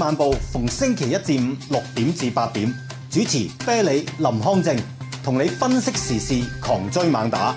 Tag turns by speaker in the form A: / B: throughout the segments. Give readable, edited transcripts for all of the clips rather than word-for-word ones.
A: 漫步逢星期一至五6點至8點，主持啤梨林康正，同你分析時事，狂追猛打。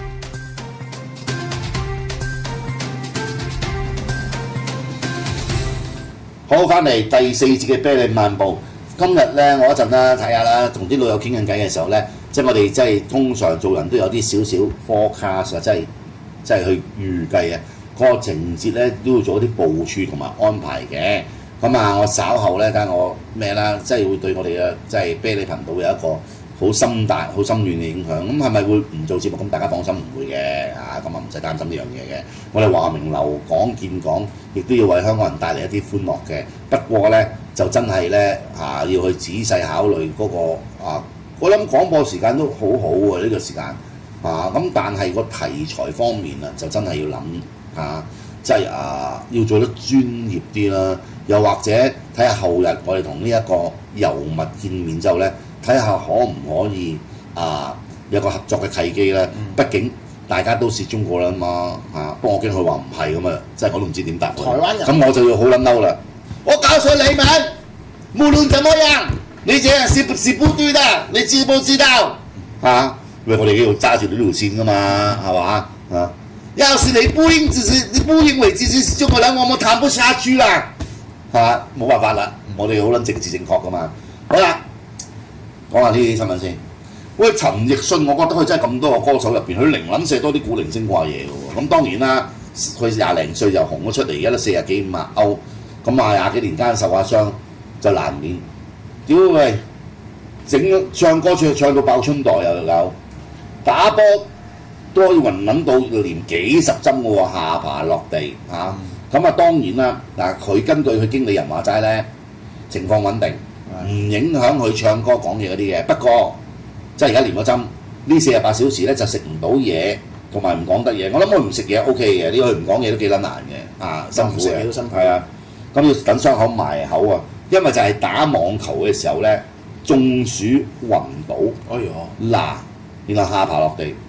B: 好，翻嚟第4節嘅啤梨漫步。今日咧，我一陣啦睇下啦，同啲老友傾緊偈嘅時候咧，即係我哋即係通常做人都有啲少少 forecast 啊，即係去預計啊，嗰個情節咧都要做一啲部署同埋安排嘅。咁啊，我稍後咧睇下我咩啦，即係會對我哋嘅即係啤梨頻道有一個好深大、好深遠嘅影響。咁係咪會唔做節目？咁大家放心，唔會嘅啊，咁啊唔使擔心呢樣嘢嘅。我哋話明留港見港，亦都要為香港人帶嚟一啲歡樂嘅。不過咧，就真係咧要去仔細考慮嗰個我諗廣播時間都好好喎，呢個時間咁但係個題材方面啊，就真係要諗即係要做得專業啲啦。又或者睇下後日我哋同呢一個尤物見面之後咧，睇下可唔可以有個合作嘅契機咧。畢竟大家都涉中過啦嘛不過我驚佢話唔係咁啊，即係我都唔知點答。台灣人咁我就要好撚嬲啦！我告訴你們，無論怎麼樣，你這樣是不對的，你知不知道？因為我哋要揸住呢條線噶嘛，係嘛要是你不認為自己是中國人，我們談不下去啦。冇辦法啦，我哋好撚政治正確噶嘛。好啦，講下呢啲新聞先。喂，陳奕迅，我覺得佢真係咁多個歌手入邊，佢零撚射多啲古靈精怪嘢嘅喎。咁當然啦，佢20零歲就紅咗出嚟，而家都40幾50歐，咁20幾年間受下傷就難免。屌喂，唱歌唱到爆春袋又有，打波都可以暈撚到連幾十針嘅喎，下巴落地咁當然啦，佢根據佢經理人話齋咧，情況穩定，唔影響佢唱歌講嘢嗰啲嘅。不過即係而家連咗針，呢48小時咧就食唔到嘢，同埋唔講得嘢。我諗佢唔食嘢 OK 嘅，呢個佢唔講嘢都幾撚難嘅辛苦嘅。係啊，咁要等傷口埋口啊，因為就係打網球嘅時候咧，中暑暈倒。然後下巴落地。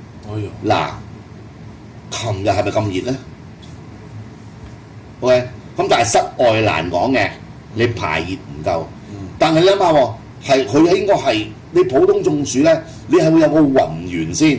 B: 琴日係咪咁熱咧？OK， 咁但係室外難講嘅，你排熱唔夠。但係你諗下喎，係佢應該係你普通中暑咧，你係會有個暈完先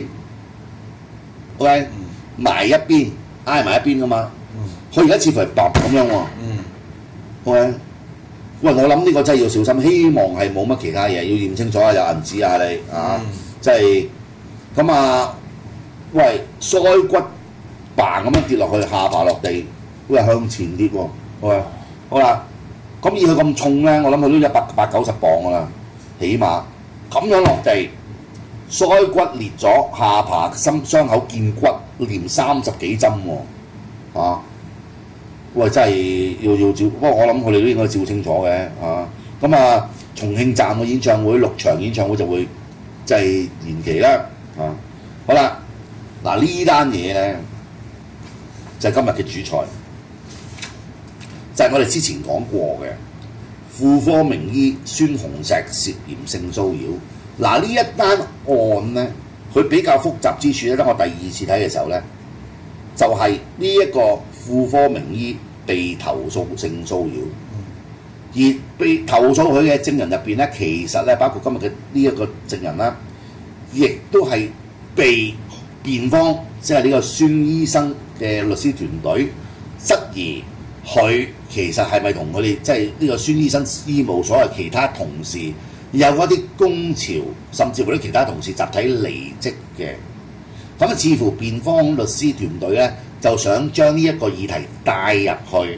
B: ，OK， 埋一邊挨埋一邊噶嘛。佢而家似乎係揼咁樣喎。OK， 喂，我諗呢個真係要小心，希望係冇乜其他嘢，要驗清楚有銀紙你即係咁喂，腮骨嘭咁樣跌落去，下巴落地。都係向前啲喎，好啦，咁以佢咁重咧，我諗佢都180-190磅噶啦，起碼咁樣落地，腮骨裂咗，下巴傷口見骨，連30幾針喎，喂，真係要照，不過我諗佢哋都應該照清楚嘅，重慶站嘅演唱會6場演唱會就會即係延期啦，好啦，呢單嘢咧就係今日嘅主菜。就係我哋之前講過嘅婦科名醫孫紅石涉嫌性騷擾。呢一單案咧，佢比較複雜之處咧，當我第2次睇嘅時候咧，就係呢一個婦科名醫被投訴性騷擾，而被投訴佢嘅證人入邊咧，其實咧包括今日嘅呢一個證人啦，亦都係被辯方即係呢個孫醫生嘅律師團隊質疑。佢其實係咪同佢哋即係呢個孫醫生醫務所嘅其他同事有一啲工潮，甚至乎啲其他同事集體離職嘅？咁似乎辯方律師團隊咧就想將呢一個議題帶入去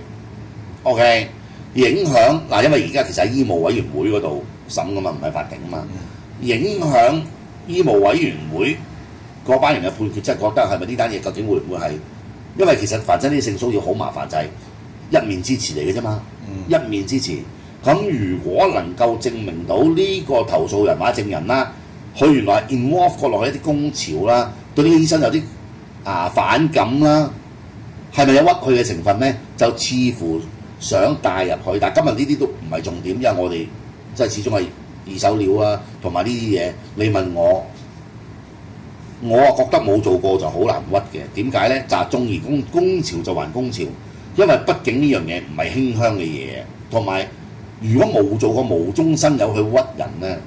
B: ，OK， 影響因為而家其實喺醫務委員會嗰度審噶嘛，唔係法庭啊嘛，影響醫務委員會嗰班人嘅判決，即係覺得係咪呢單嘢究竟會唔會係？因為其實凡真啲性騷擾好麻煩，就係一面之詞嚟嘅啫嘛，一面之詞。咁如果能夠證明到呢個投訴人或者證人啦，佢原來 involve 過落去一啲工潮啦，對呢個醫生有啲反感啦，係咪有屈佢嘅成分咧？就似乎想帶入去，但係今日呢啲都唔係重點，因為我哋即係始終係二手料啊，同埋呢啲嘢，你問我，我覺得冇做過就好難屈嘅。點解咧？就係中意工潮就還工潮，因為畢竟呢樣嘢唔係馨香嘅嘢，同埋如果冇做過無中生有去屈人咧，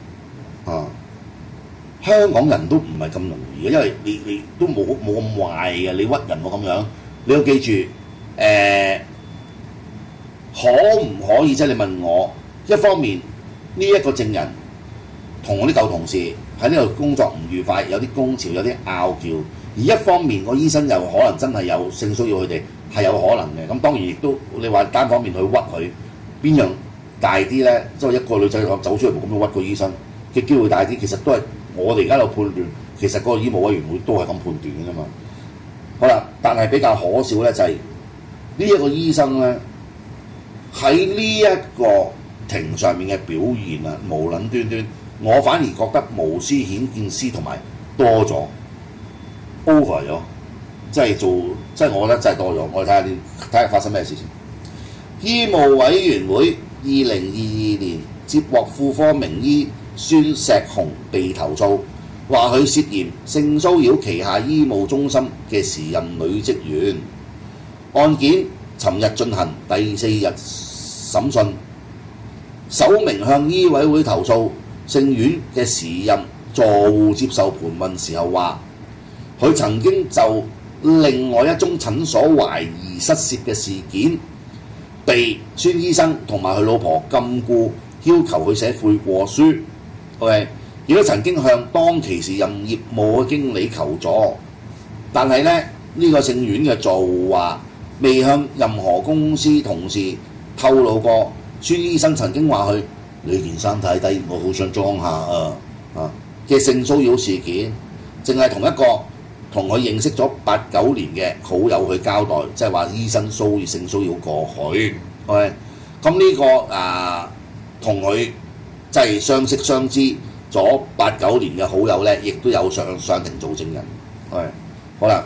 B: 香港人都唔係咁容易嘅，因為你都冇咁壞嘅，你屈人我咁樣，你要記住可唔可以即係你問我，一方面呢一個證人同我啲舊同事喺呢度工作唔愉快，有啲工潮，有啲拗撬，而一方面個醫生又可能真係有性騷擾佢哋，係有可能嘅。咁當然亦都你話單方面去屈佢，邊樣大啲咧？即係一個女仔走出嚟咁樣屈個醫生嘅機會大啲，其實都係我哋而家有判斷，其實嗰個醫務委員會都係咁判斷嘅啫嘛。好啦，但係比較可笑咧就係呢一個醫生咧喺呢一個庭上面嘅表現啊，無撚端端，我反而覺得無私顯見私同埋多咗 over 咗，即係我覺得真係多咗。我哋睇下發生咩事情。醫務委員會2022年接獲婦科名醫孫石雄被投訴，話佢涉嫌性騷擾旗下醫務中心嘅時任女職員。案件尋日進行第4日審訊，首名向醫委會投訴性院嘅時任助護接受盤問時候話，佢曾經就另外一宗診所懷疑失竊嘅事件，被孫醫生同埋佢老婆禁錮，要求佢寫悔過書。OK， 亦都曾經向當其時任業務嘅經理求助，但係咧呢個性院嘅助護話未向任何公司同事透露過孫醫生曾經話佢你件衫太低，我好想裝下嘅性騷擾事件，淨係同一個同佢認識咗8、9年嘅好友去交代，即係話醫生性騷擾過佢。OK， 咁呢個同佢即係相識相知咗8、9年嘅好友咧，亦都有上庭做證人。OK， 好啦，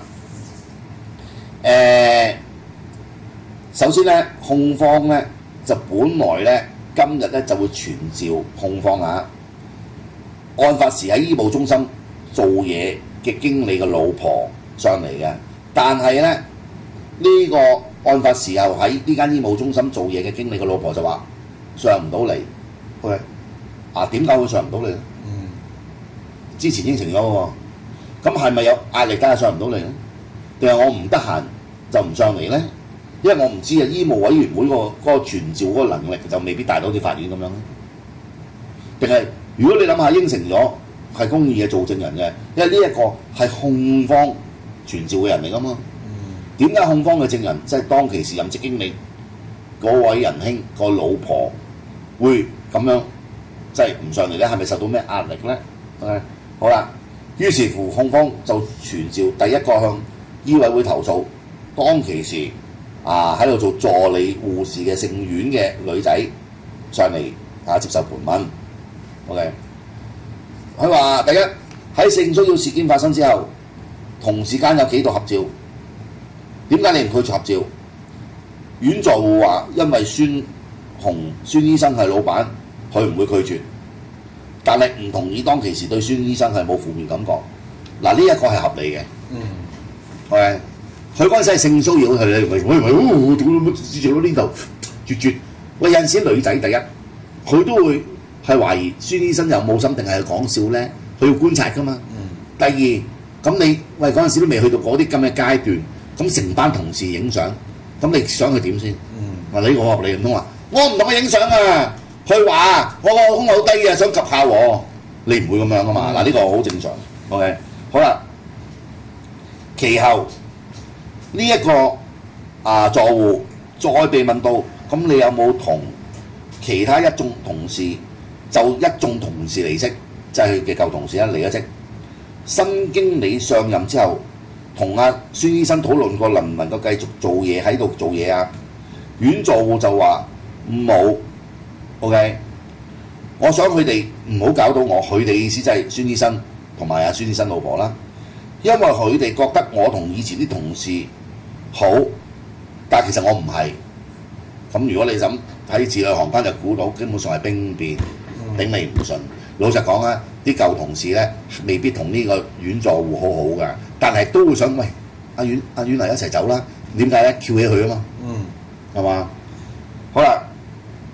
B: 首先咧，控方咧就本來咧今日咧就會傳召控方案發時喺醫務中心做嘢嘅經理嘅老婆上嚟嘅，但係咧呢個案發時候喺呢間醫務中心做嘢嘅經理嘅老婆就話上唔到嚟。喂，點解會上唔到嚟咧？之前應承咗喎，咁係咪有壓力梗係上唔到嚟咧？定係我唔得閒就唔上嚟咧？因為我唔知醫務委員會嗰個傳召嗰個能力就未必大到好似法院咁樣。定係如果你諗下應承咗係公義嘅做證人嘅，因為呢一個係控方傳召嘅人嚟噶嘛。點解控方嘅證人即係當其時任職經理嗰位仁兄個老婆會咁樣即係唔上嚟咧？係咪受到咩壓力咧？好啦，於是乎控方就傳召第一個向醫委會投訴，當其時喺度做助理護士嘅性院嘅女仔上嚟接受盤問。OK， 佢話第一喺性騷擾事件發生之後，同事間有幾度合照，點解你唔拒絕合照？院助護話因為孫醫生係老闆，佢唔會拒絕，但係唔同意當其時對孫醫生係冇負面感覺。嗱，呢一個係合理嘅。OK， 佢嗰陣時係性騷擾佢咧，喂，指住到呢度絕。喂，有陣時女仔第一，佢都會係懷疑孫醫生有冇心定係講笑咧，佢要觀察噶嘛。第二，咁你喂嗰陣時都未去到嗰啲咁嘅階段，咁成班同事影相，咁你想佢點先？話你我合理唔通話我唔同佢影相啊？佢話我個胸好低啊，想及下我，你唔會咁樣噶嘛？嗱，呢個好正常。OK， 好啦，其後呢一個助護再被問到，咁你有冇同其他一眾同事就一眾同事離職，即係佢嘅舊同事離咗職，新經理上任之後，同孫醫生討論過能唔能夠繼續做嘢喺度做嘢啊？院助護就話冇。OK， 我想佢哋唔好搞到我，佢哋意思就係孫醫生同埋孫醫生老婆啦，因為佢哋覺得我同以前啲同事好，但係其實我唔係。咁如果你咁喺字裏行間就估到，基本上係兵變，頂你唔順。老實講啊，啲舊同事咧未必同呢個院助護好好㗎，但係都會想喂阿院嚟一齊走啦。點解咧？翹起佢啊嘛，係嘛？好啦，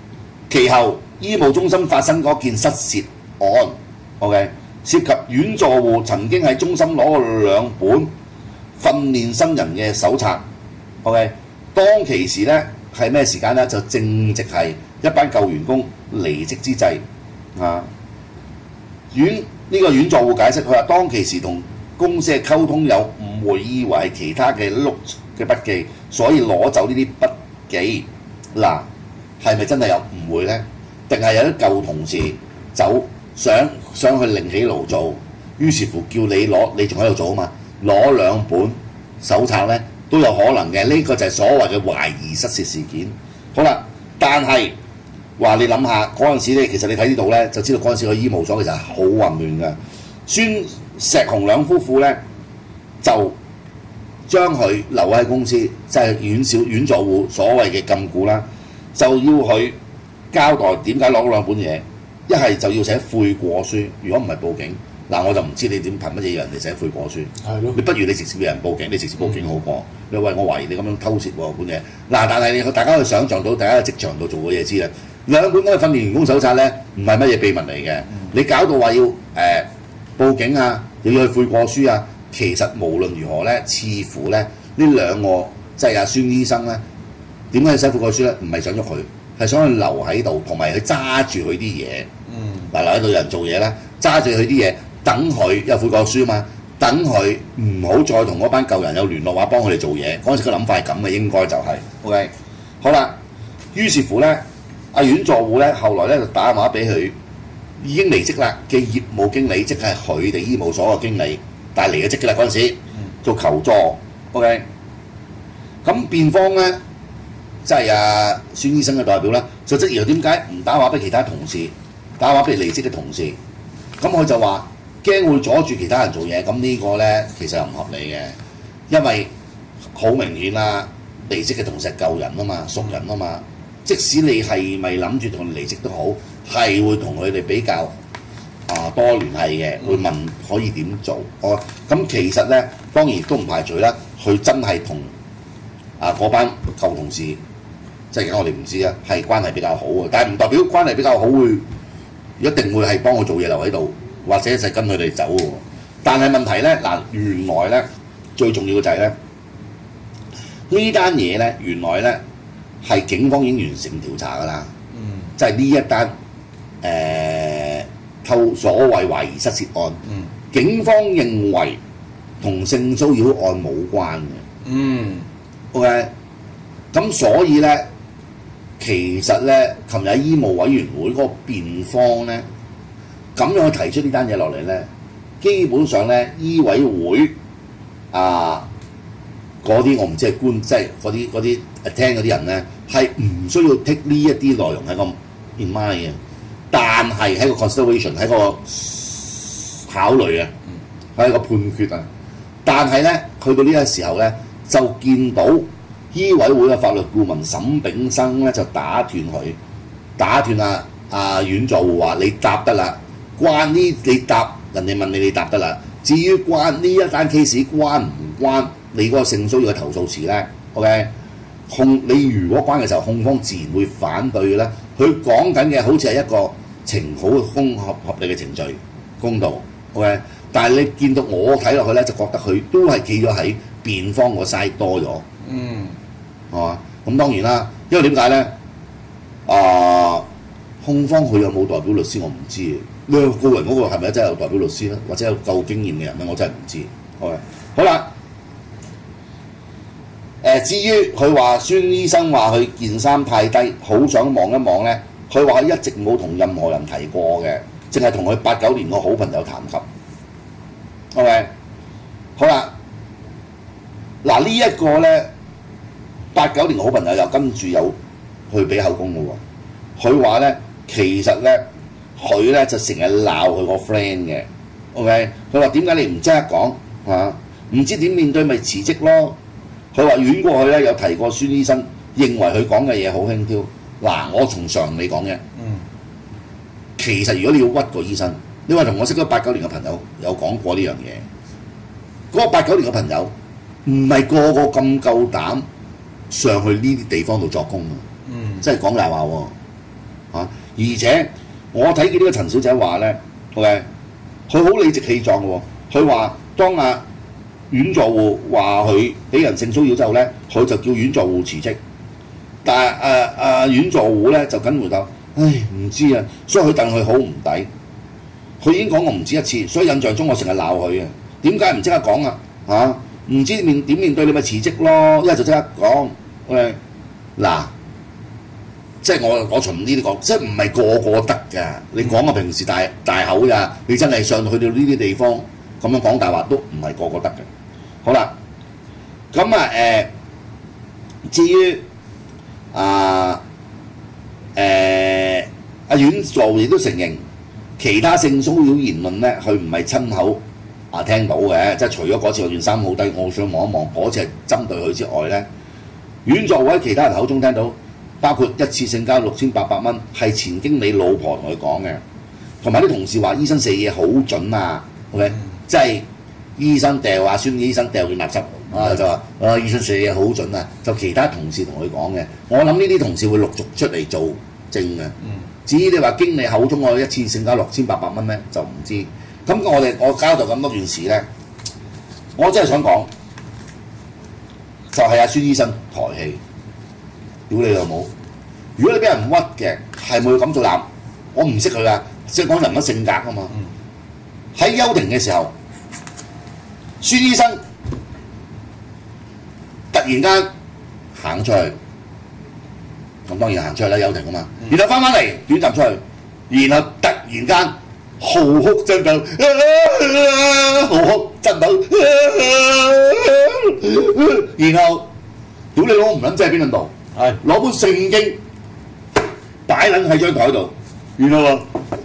B: 其後醫務中心發生嗰件失竊案 ，OK， 涉及院助護曾經喺中心攞過2本訓練新人嘅手冊 ，OK， 當其時咧係咩時間咧？就正值係一班舊員工離職之際啊。呢個院助護解釋，佢話當其時同公司嘅溝通有誤會，以為係其他嘅碌嘅筆記，所以攞走呢啲筆記。嗱，係咪真係有誤會呢？定係有啲舊同事走想去另起爐灶，於是乎叫你攞，你仲喺度做啊嘛？攞2本手冊呢都有可能嘅。呢個就係所謂嘅懷疑失竊事件。好啦，但係話你諗下嗰陣時咧，其實你睇呢度咧，就知道嗰陣時個醫務所其實係好混亂嘅。孫石雄兩夫婦咧就將佢留喺公司，即係院助護所謂嘅禁錮啦，就要佢交代點解攞2本嘢，一係就要寫悔過書，如果唔係報警。嗱，我就唔知你點憑乜嘢要人哋寫悔過書。係咯，你不如你直接俾人報警，你直接報警好過。你話我懷疑你咁樣偷竊喎本嘢。嗱，但係大家可以想像到，大家喺職場度做過嘢知啦。2本嗰個訓練員工手冊咧，唔係乜嘢秘密嚟嘅。你搞到話要報警啊，又要去悔過書啊，其實無論如何咧，似乎咧呢2個即係阿孫醫生咧，點解要寫悔過書咧？唔係想喐佢，係想佢留喺度，同埋佢揸住佢啲嘢。嗱，留喺度有人做嘢啦，揸住佢啲嘢。等佢有悔過書嘛，等佢唔好再同嗰班舊人有聯絡話幫佢哋做嘢。嗰陣時個諗法係咁嘅，應該就係、OK。好啦，於是乎咧，阿院助護咧後來咧就打電話俾佢已經離職啦嘅業務經理，即係佢哋醫務所嘅經理，但係離咗職嘅啦嗰陣時，做求助。OK， 咁辯方咧即係阿孫醫生嘅代表咧，就質疑點解唔打電話俾其他同事，打電話俾離職嘅同事。咁佢就話，驚會阻住其他人做嘢，咁呢個呢，其實又唔合理嘅，因為好明顯啦，離職嘅同事係舊人啊嘛，熟人啊嘛，即使你係咪諗住同佢離職都好，係會同佢哋比較多聯繫嘅，會問可以點做。咁其實呢，當然都唔排除啦，佢真係同嗰班舊同事，即係我哋唔知啊，係關係比較好嘅，但係唔代表關係比較好會一定會係幫我做嘢留喺度。或者就係跟佢哋走喎，但係問題咧原來咧最重要嘅就係咧呢單嘢咧，原來咧係警方已經完成調查㗎啦，即係呢一單所謂懷疑失竊案，警方認為同性騷擾案冇關嘅，OK， 咁所以咧其實咧，琴日喺醫務委員會嗰個辯方咧。咁樣去提出呢單嘢落嚟咧，基本上咧醫委會嗰啲我唔知係官，即係嗰啲聽嗰啲人咧係唔需要 take 呢一啲內容喺個 in mind 嘅，但係喺個 consideration 喺個考慮啊，喺個判決啊，但係咧去到呢個時候咧，就見到醫委會嘅法律顧問沈炳生咧就打斷院助護話你答得啦。關呢你答人哋問你答得啦。至於關呢一單 case 關唔關你嗰個性騷擾嘅投訴詞咧 ？OK， 你如果關嘅時候，控方自然會反對咧。佢講緊嘅好似係一個合理嘅程序公道 OK， 但係你見到我睇落去咧，就覺得佢都係企咗喺辯方個 side 多咗，係嘛？咁當然啦，因為點解咧？控方佢有冇代表律師我唔知嘅。呢個個人嗰個係咪真係有代表律師咧，或者有夠經驗嘅人咧？我真係唔知。好啦，至於佢話孫醫生話佢件衫太低，好想望一望咧。佢話佢一直冇同任何人提過嘅，淨係同佢89年個好朋友談及。OK， 好啦，嗱呢一個咧89年個好朋友又跟住有去俾口供嘅喎。佢話咧其實咧。佢咧就成日鬧佢個 friend 嘅 ，OK？ 佢話點解你唔即刻講嚇？唔知點面對咪辭職咯？佢話遠過去咧有提過孫醫生，認為佢講嘅嘢好輕佻。嗱，我從常理講嘅，其實如果你要屈個醫生，你話同我識咗89年嘅朋友有講過呢樣嘢，嗰個89年嘅朋友唔係個個咁夠膽上去呢啲地方度作工啊！即係講大話喎。 而且我睇見呢個陳小姐話咧，OK， 佢好理直氣壯嘅喎。佢話當阮作戶話佢俾人性騷擾之後咧，佢就叫阮作戶辭職。但係阮作戶咧就緊回答，唉唔知啊，所以佢戥佢好唔抵。佢已經講過唔止一次，所以印象中我成日鬧佢嘅。點解唔即刻講啊？嚇，唔知點面對你咪辭職咯，一係就即刻講。OK， 嗱。即係我從呢啲講，即係唔係個個得㗎？你講啊，平時大口咋，你真係上去到呢啲地方咁樣講大話都唔係個個得嘅。好啦，咁至於阿阮作亦都承認其他性騷擾言論咧，佢唔係親口聽到嘅，即係除咗嗰次我件衫好低，我想望一望嗰次係針對佢之外咧，阮作喺其他人口中聽到。包括一次性交6800蚊，係前經理老婆同佢講嘅，同埋啲同事話醫生寫嘢好準啊 ，OK， 即係醫生掉孫醫生掉件垃圾，就話醫生寫嘢好準啊，就其他同事同佢講嘅。我諗呢啲同事會陸續出嚟做證嘅。至於你話經理口中我一次性交6800蚊咧，就唔知。咁我交代咁多件事咧，我真係想講，就係孫醫生抬氣。屌你老母！如果你俾人屈嘅，係咪會咁做男？我唔識佢噶，即係講人嘅性格啊嘛。喺休庭嘅時候，孫醫生突然間行出去，咁當然行出去啦，休庭啊嘛。然後翻嚟短暫出去，然後突然間嚎哭震抖，嚎哭震抖，然後屌你老母唔撚知喺邊度？係攞本聖經擺撚喺張台度，然後話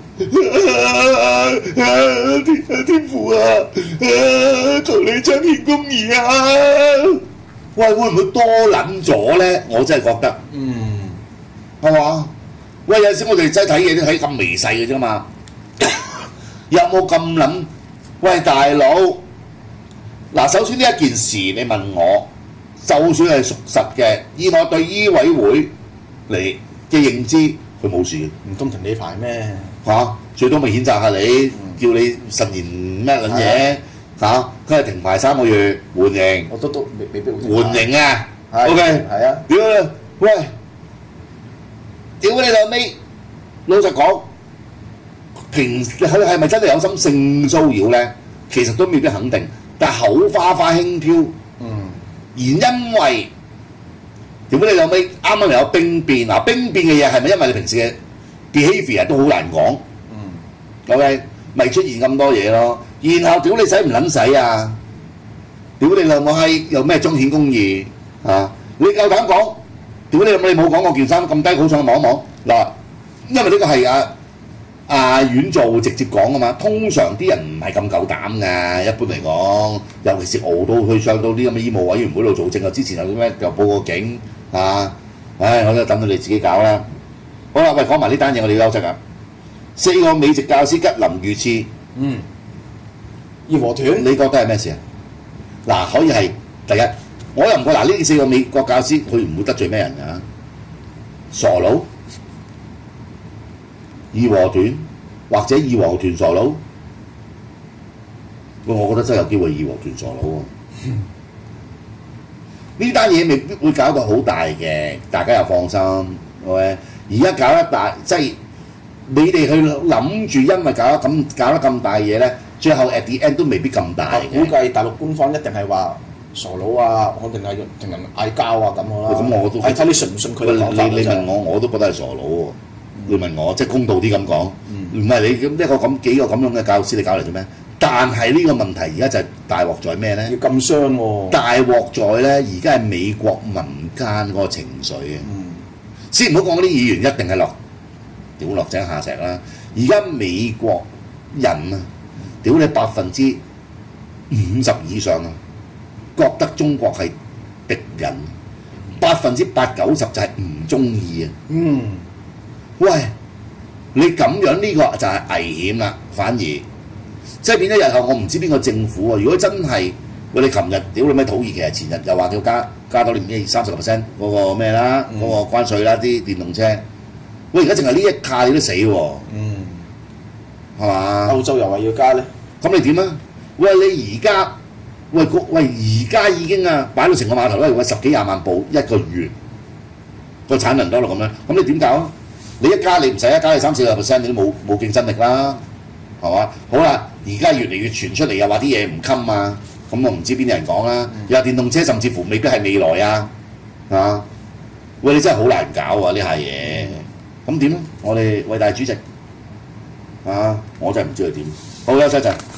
B: 天父啊，求你彰顯公義啊！喂，會唔會多撚咗咧？我真係覺得，係嘛？喂，有陣時我哋真係睇嘢都睇咁微細嘅啫嘛，有冇咁撚？喂，大佬，嗱，首先呢一件事，你問我。就算係屬實嘅，以我對醫委會嚟嘅認知，佢冇事。唔通停你牌咩？最多咪譴責下你，叫你實言咩撚嘢嚇？佢係停牌3個月，緩刑。我都未必會緩刑啊。OK， 係啊。屌你，喂！屌你老味！老實講，佢係咪真係有心性騷擾咧？其實都未必肯定，但係口花花輕飄。而因為點解你有尾啱啱有兵變嗱？兵變嘅嘢係咪因為你平時嘅 behaviour 都好難講？OK， 咪出現咁多嘢咯。然後屌你使唔撚使啊？屌你老母閪有咩彰顯公義啊？你夠膽講？屌你老母你冇講我件衫咁低，好想望一望嗱，因為呢個係阮作會直接講啊嘛，通常啲人唔係咁夠膽㗎，一般嚟講，尤其是熬到去上到啲咁嘅醫務委員會度做證啊，之前又咩又報個警啊，唉，我都等到你自己搞啦。好啦，喂，講埋呢單嘢，我哋要休息啊。4個美籍教師吉林遇刺，義和團，你覺得係咩事啊？嗱，可以係第一，我又唔覺嗱呢4個美國教師佢唔會得罪咩人㗎，傻佬。義和團或者義和團傻佬，我覺得真係有機會義和團傻佬喎。呢單嘢未必會搞到好大嘅，大家又放心。喂，而家搞得大，即係你哋去諗住，因為搞得咁大嘢咧，最後 at the end 都未必咁大嘅。
C: 估計大陸官方一定係話傻佬啊，我定係同人嗌交啊咁嘅啦。
B: 咁我都
C: 係睇你信唔信佢嘅講法。
B: 你問我都覺得係傻佬喎。你問我即係公道啲咁講，唔係你咁一個咁幾個咁樣嘅教師，你搞嚟做咩？但係呢個問題而家就係大鑊在咩咧？
C: 要咁傷喎！
B: 大鑊在咧，而家係美國民間嗰個情緒啊！先唔好講嗰啲議員一定係屌落井下石啦。而家美國人啊，屌你50%以上啊，覺得中國係敵人，80%、90%就係唔中意啊！喂，你咁樣呢個就係危險啦，反而即係變咗日後我唔知邊個政府啊！如果真係喂你琴日屌你咩土耳其啊，前日又話叫加多你唔知30% 嗰個咩啦，嗰個關稅啦，啲電動車， 喂，而家淨係呢一卡你都死喎，係嘛？
C: 歐洲又話要加咧，
B: 咁你點啊？喂，你而家而家已經啊擺到成個碼頭都係10幾20萬部一個月個產能多到咁樣，咁你點搞啊？你一加你唔使一加你30-40%，你都冇競爭力啦，係嘛？好啦，而家越嚟越傳出嚟又話啲嘢唔襟啊，咁我唔知邊啲人講啦，又話電動車甚至乎未必係未來啊，啊！喂，你真係好難搞啊呢下嘢，咁點啊？我哋偉大主席啊，我真係唔知佢點。好，休息一陣。